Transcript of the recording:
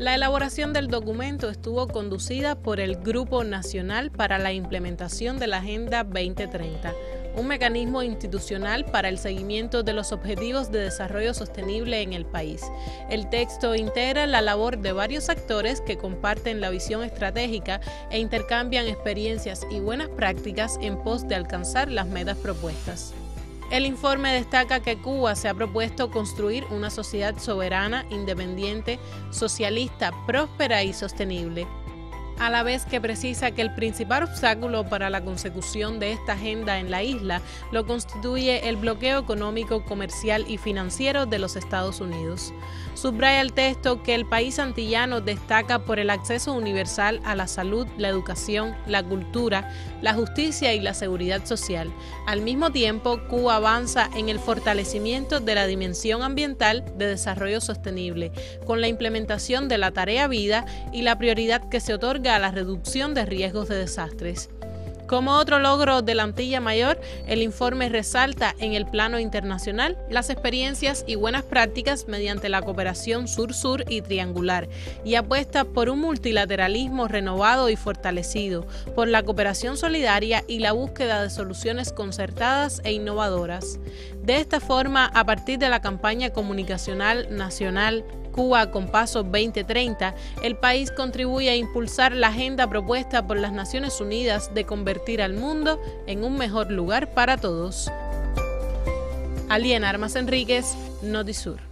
La elaboración del documento estuvo conducida por el Grupo Nacional para la Implementación de la Agenda 2030, un mecanismo institucional para el seguimiento de los objetivos de desarrollo sostenible en el país. El texto integra la labor de varios actores que comparten la visión estratégica e intercambian experiencias y buenas prácticas en pos de alcanzar las metas propuestas. El informe destaca que Cuba se ha propuesto construir una sociedad soberana, independiente, socialista, próspera y sostenible, a la vez que precisa que el principal obstáculo para la consecución de esta agenda en la isla lo constituye el bloqueo económico, comercial y financiero de los Estados Unidos. Subraya el texto que el país antillano destaca por el acceso universal a la salud, la educación, la cultura, la justicia y la seguridad social. Al mismo tiempo, Cuba avanza en el fortalecimiento de la dimensión ambiental de desarrollo sostenible, con la implementación de la tarea vida y la prioridad que se otorga a la reducción de riesgos de desastres. Como otro logro de la Antilla Mayor, el informe resalta en el plano internacional las experiencias y buenas prácticas mediante la cooperación sur-sur y triangular, y apuesta por un multilateralismo renovado y fortalecido, por la cooperación solidaria y la búsqueda de soluciones concertadas e innovadoras. De esta forma, a partir de la campaña comunicacional nacional Cuba con Paso 2030, el país contribuye a impulsar la agenda propuesta por las Naciones Unidas de convertir al mundo en un mejor lugar para todos. Aliena Armas Enríquez, Notisur.